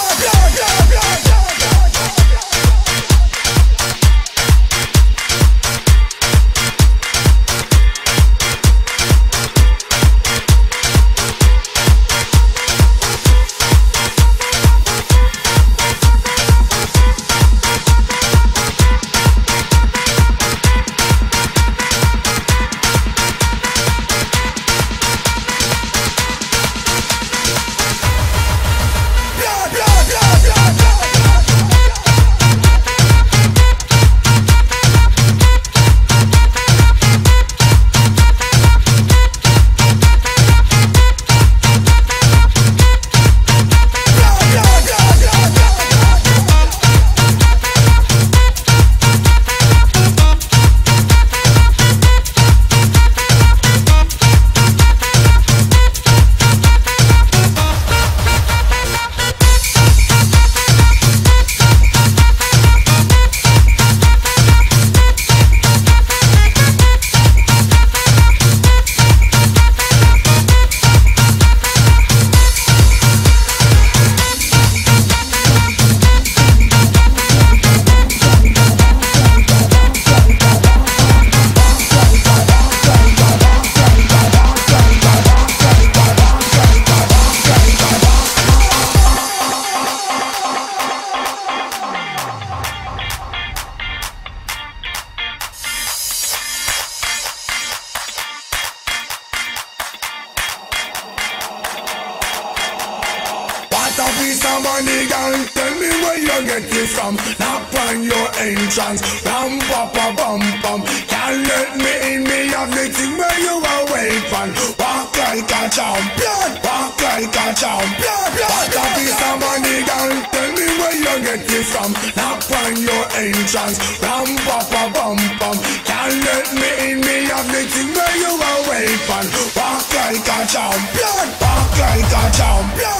A piece of money, girl, tell me where you get it from. Knock on your entrance, ram pa pa bum bum. Can't let me in, me have the thing where you are waiting. Walk like a champion, walk like a champion. What a piece of money, girl, tell me where you get it from. Knock on your entrance, ram pa pa bum bum. Can't let me in, me have the thing where you are waiting. Walk like a champion, walk like a champion.